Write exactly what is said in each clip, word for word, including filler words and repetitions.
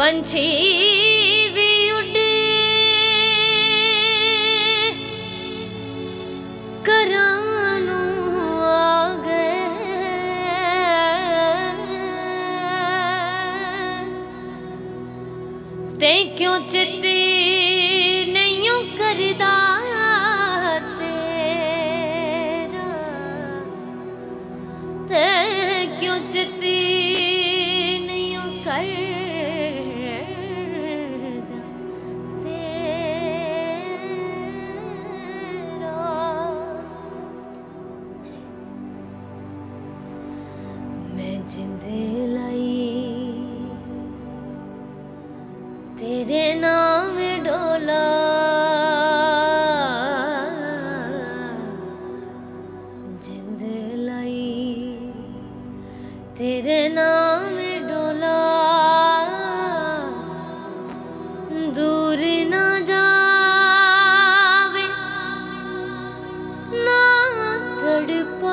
पंछी भी उड़े करानू आ गए ते क्यों चित्ती नहीं करदा तेरा ते क्यों चित्ती नहीं कर जिंदे लाई तेरे नाम डोला जिंदे लाई तेरे नाम डोला दूर ना जावे ना तड़पा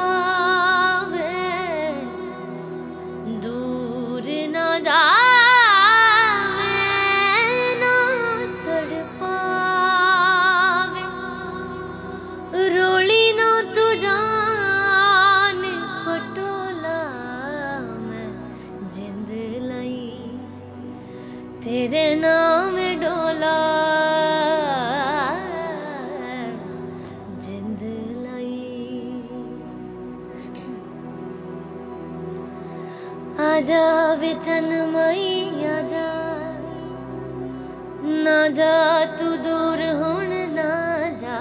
तेरे नाम डोला जिंद लाई आजा विचन मई आजा ना जा तू दूर हुण ना जा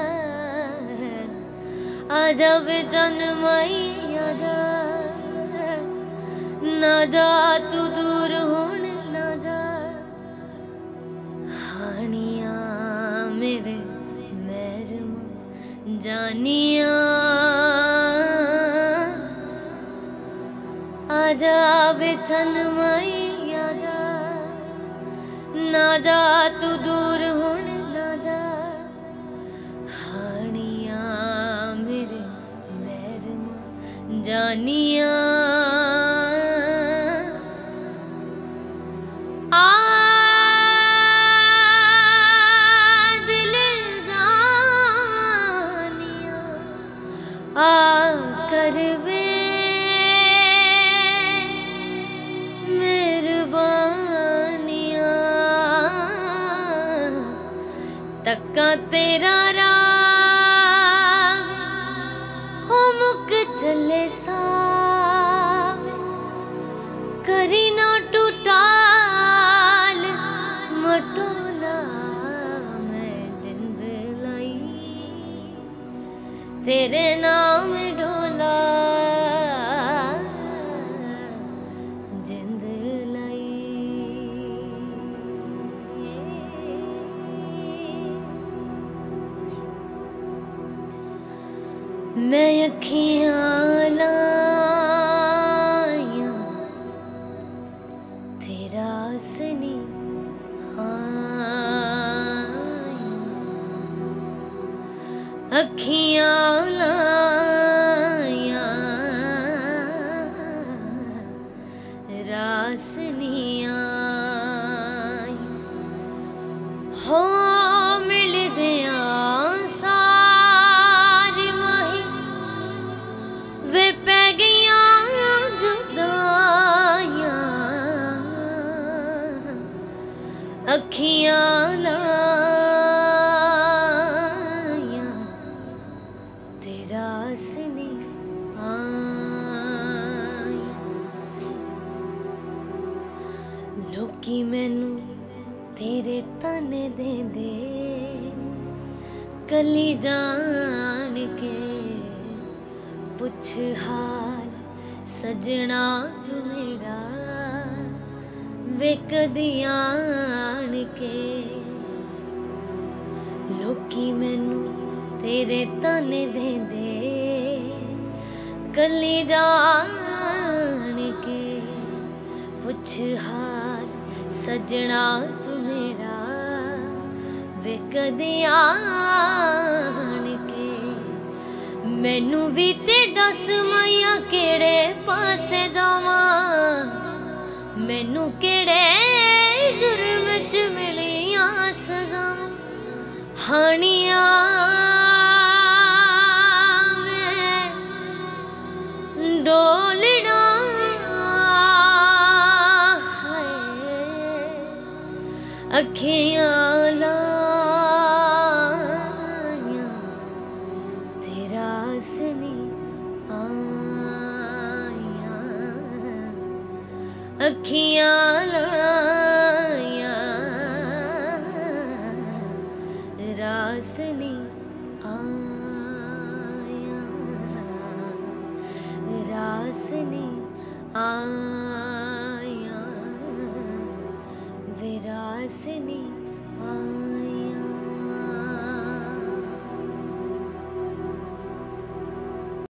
आजा विचन मई आजा ना जा तू दूर हुण ना जा मेरे महरमा जानिया आजा बेचन मई आजा ना जा तू दूर हुण ना जा हानिया मेरे महरमा जानिया कर वे मेहरबानियाँ तक्का तेरा राग हो मुक चले साव करी ना टूटाल मटोला मैं जिंद लाई तेरे नाम डोला जिंद लाई मैं अखियां लाया तेरा सनी अखियां लाया रासनियां हो मिल दिया सारी माही वे पै गईया जुदाइयां अखियां लोकी मैनू तेरे ताने दे दे कली जान के पुछ हाल सजना तू मेरा वे कदी आन के लोकी मैनू तेरे ताने दे दे कली जान के पुछ हाल सजना तू मेरा वे कदी आन के मैनू भी ते दस मैया केड़े पासे जावां मैनू केड़े जुर्म च मिलियां सजा हानियां डोलना है अखियां लाया तेरा सनी आया अखियां लाया रासनी आया रासनी आया विरासनी आया।